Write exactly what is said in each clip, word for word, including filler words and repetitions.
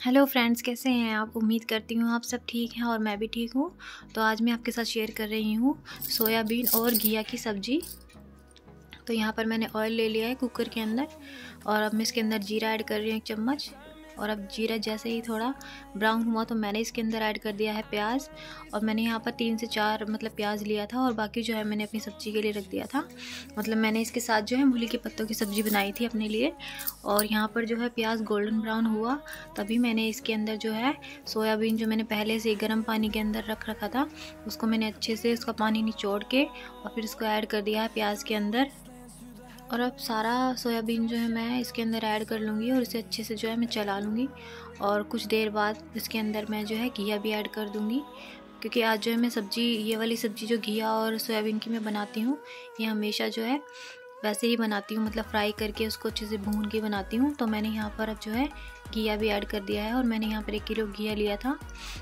Hello friends, कैसे हैं आप। उम्मीद करती हूँ आप सब ठीक हैं और मैं भी ठीक हूँ। तो आज मैं आपके साथ शेयर कर रही हूँ सोयाबीन और घिया की सब्ज़ी। तो यहाँ पर मैंने ऑयल ले लिया है कुकर के अंदर और अब मैं इसके अंदर जीरा ऐड कर रही हूँ एक चम्मच। और अब जीरा जैसे ही थोड़ा ब्राउन हुआ तो मैंने इसके अंदर ऐड कर दिया है प्याज। और मैंने यहाँ पर तीन से चार मतलब प्याज लिया था और बाकी जो है मैंने अपनी सब्ज़ी के लिए रख दिया था। मतलब मैंने इसके साथ जो है मूली के पत्तों की सब्ज़ी बनाई थी अपने लिए। और यहाँ पर जो है प्याज गोल्डन ब्राउन हुआ तभी मैंने इसके अंदर जो है सोयाबीन जो मैंने पहले से गर्म पानी के अंदर रख रखा था उसको मैंने अच्छे से उसका पानी निचोड़ के और फिर इसको ऐड कर दिया है प्याज के अंदर। और अब सारा सोयाबीन जो है मैं इसके अंदर ऐड कर लूँगी और इसे अच्छे से जो है मैं चला लूँगी। और कुछ देर बाद इसके अंदर मैं जो है घिया भी ऐड कर दूँगी, क्योंकि आज जो है मैं सब्ज़ी ये वाली सब्ज़ी जो घिया और सोयाबीन की मैं बनाती हूँ ये हमेशा जो है वैसे ही बनाती हूँ, मतलब फ्राई करके उसको अच्छे से भून के बनाती हूँ। तो मैंने यहाँ पर अब जो है घिया भी ऐड कर दिया है और मैंने यहाँ पर एक किलो घिया लिया था।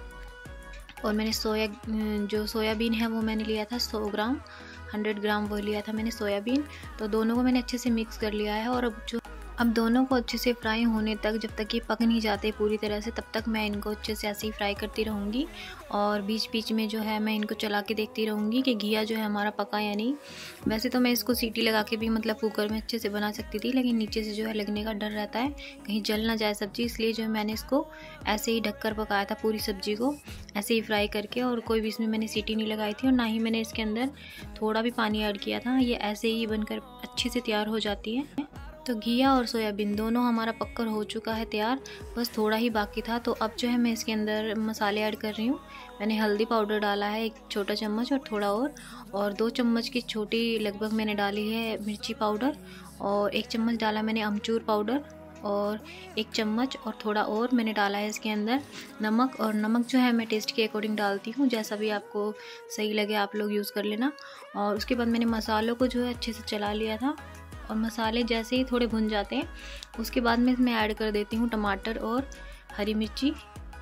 और मैंने सोया जो सोयाबीन है वो मैंने लिया था सौ ग्राम, हंड्रेड ग्राम वो लिया था मैंने सोयाबीन। तो दोनों को मैंने अच्छे से मिक्स कर लिया है। और अब जो अब दोनों को अच्छे से फ्राई होने तक, जब तक ये पक नहीं जाते पूरी तरह से, तब तक मैं इनको अच्छे से ऐसे ही फ्राई करती रहूँगी। और बीच बीच में जो है मैं इनको चला के देखती रहूँगी कि घिया जो है हमारा पका या नहीं। वैसे तो मैं इसको सीटी लगा के भी मतलब कुकर में अच्छे से बना सकती थी, लेकिन नीचे से जो है लगने का डर रहता है कहीं जल ना जाए सब्ज़ी, इसलिए जो है मैंने इसको ऐसे ही ढककर पकाया था पूरी सब्ज़ी को ऐसे ही फ्राई करके। और कोई भी इसमें मैंने सीटी नहीं लगाई थी और ना ही मैंने इसके अंदर थोड़ा भी पानी ऐड किया था। ये ऐसे ही बनकर अच्छे से तैयार हो जाती है। तो घिया और सोयाबीन दोनों हमारा पककर हो चुका है तैयार, बस थोड़ा ही बाकी था। तो अब जो है मैं इसके अंदर मसाले ऐड कर रही हूँ। मैंने हल्दी पाउडर डाला है एक छोटा चम्मच और थोड़ा और और दो चम्मच की छोटी लगभग मैंने डाली है मिर्ची पाउडर। और एक चम्मच डाला मैंने अमचूर पाउडर और एक चम्मच और थोड़ा और मैंने डाला है इसके अंदर नमक। और नमक जो है मैं टेस्ट के अकॉर्डिंग डालती हूँ, जैसा भी आपको सही लगे आप लोग यूज़ कर लेना। और उसके बाद मैंने मसालों को जो है अच्छे से चला लिया था। और मसाले जैसे ही थोड़े भुन जाते हैं उसके बाद में इसमें ऐड कर देती हूँ टमाटर और हरी मिर्ची।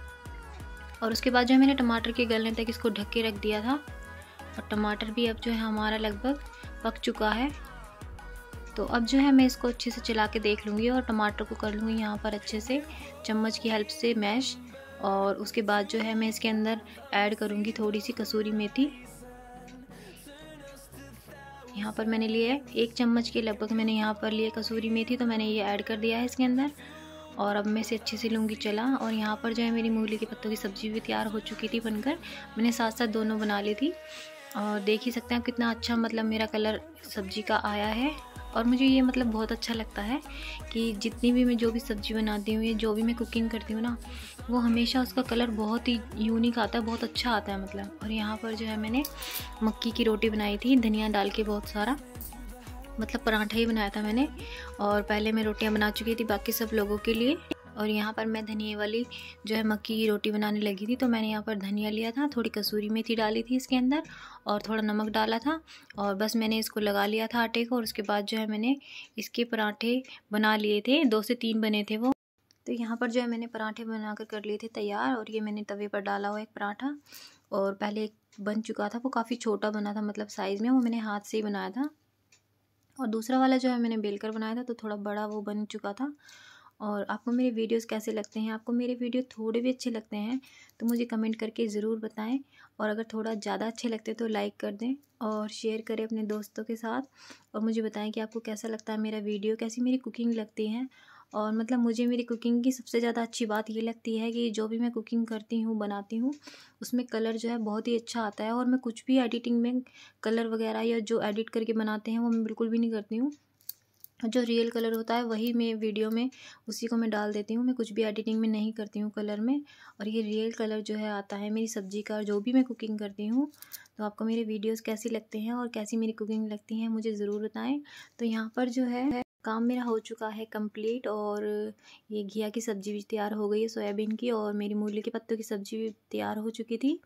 और उसके बाद जो है मैंने टमाटर के गलने तक इसको ढक के रख दिया था। और टमाटर भी अब जो है हमारा लगभग पक चुका है। तो अब जो है मैं इसको अच्छे से चला के देख लूँगी और टमाटर को कर लूँगी यहाँ पर अच्छे से चम्मच की हेल्प से मैश। और उसके बाद जो है मैं इसके अंदर ऐड करूँगी थोड़ी सी कसूरी मेथी। यहाँ पर मैंने लिए एक चम्मच के लगभग मैंने यहाँ पर लिए कसूरी मेथी, तो मैंने ये ऐड कर दिया है इसके अंदर। और अब मैं इसे अच्छे से लूँगी चला। और यहाँ पर जो है मेरी मूली के पत्तों की सब्ज़ी भी तैयार हो चुकी थी बनकर, मैंने साथ साथ दोनों बना ली थी। और देख ही सकते हैं कितना अच्छा मतलब मेरा कलर सब्ज़ी का आया है। और मुझे ये मतलब बहुत अच्छा लगता है कि जितनी भी मैं जो भी सब्ज़ी बनाती हूँ या जो भी मैं कुकिंग करती हूँ ना, वो हमेशा उसका कलर बहुत ही यूनिक आता है, बहुत अच्छा आता है मतलब। और यहाँ पर जो है मैंने मक्की की रोटी बनाई थी धनिया डाल के, बहुत सारा मतलब पराठा ही बनाया था मैंने। और पहले मैं रोटियां बना चुकी थी बाकी सब लोगों के लिए। और यहाँ पर मैं धनिया वाली जो है मक्की की रोटी बनाने लगी थी, तो मैंने यहाँ पर धनिया लिया था, थोड़ी कसूरी मेथी डाली थी इसके अंदर और थोड़ा नमक डाला था। और बस मैंने इसको लगा लिया था आटे को। और उसके बाद जो है मैंने इसके पराठे बना लिए थे, दो से तीन बने थे वो। तो यहाँ पर जो है मैंने पराठे बनाकर कर लिए थे तैयार। और ये मैंने तवे पर डाला हुआ एक पराठा, और पहले एक बन चुका था वो काफ़ी छोटा बना था मतलब साइज़ में, वो मैंने हाथ से ही बनाया था। और दूसरा वाला जो है मैंने बेलकर बनाया था तो थोड़ा बड़ा वो बन चुका था। और आपको मेरे वीडियोस कैसे लगते हैं, आपको मेरे वीडियो थोड़े भी अच्छे लगते हैं तो मुझे कमेंट करके ज़रूर बताएं। और अगर थोड़ा ज़्यादा अच्छे लगते तो लाइक कर दें और शेयर करें अपने दोस्तों के साथ। और मुझे बताएं कि आपको कैसा लगता है मेरा वीडियो, कैसी मेरी कुकिंग लगती है। और मतलब मुझे मेरी कुकिंग की सबसे ज़्यादा अच्छी बात ये लगती है कि जो भी मैं कुकिंग करती हूँ बनाती हूँ उसमें कलर जो है बहुत ही अच्छा आता है। और मैं कुछ भी एडिटिंग में कलर वगैरह या जो एडिट करके बनाते हैं वो मैं बिल्कुल भी नहीं करती हूँ। जो रियल कलर होता है वही मैं वीडियो में उसी को मैं डाल देती हूँ, मैं कुछ भी एडिटिंग में नहीं करती हूँ कलर में। और ये रियल कलर जो है आता है मेरी सब्ज़ी का जो भी मैं कुकिंग करती हूँ। तो आपको मेरे वीडियोस कैसी लगते हैं और कैसी मेरी कुकिंग लगती है मुझे ज़रूर बताएं। तो यहाँ पर जो है काम मेरा हो चुका है कंप्लीट। और ये घिया की सब्ज़ी भी तैयार हो गई है सोयाबीन की, और मेरी मूली के पत्तों की सब्ज़ी भी तैयार हो चुकी थी।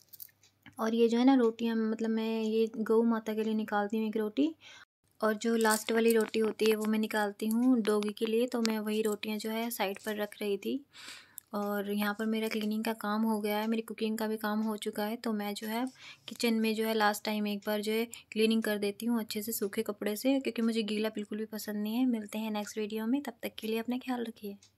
और ये जो है ना रोटियाँ मतलब मैं ये गौ माता के लिए निकालती हूँ एक रोटी, और जो लास्ट वाली रोटी होती है वो मैं निकालती हूँ डॉगी के लिए। तो मैं वही रोटियां जो है साइड पर रख रही थी। और यहाँ पर मेरा क्लीनिंग का काम हो गया है, मेरी कुकिंग का भी काम हो चुका है। तो मैं जो है किचन में जो है लास्ट टाइम एक बार जो है क्लीनिंग कर देती हूँ अच्छे से सूखे कपड़े से, क्योंकि मुझे गीला बिल्कुल भी पसंद नहीं है। मिलते हैं नेक्स्ट वीडियो में, तब तक के लिए अपना ख्याल रखिए।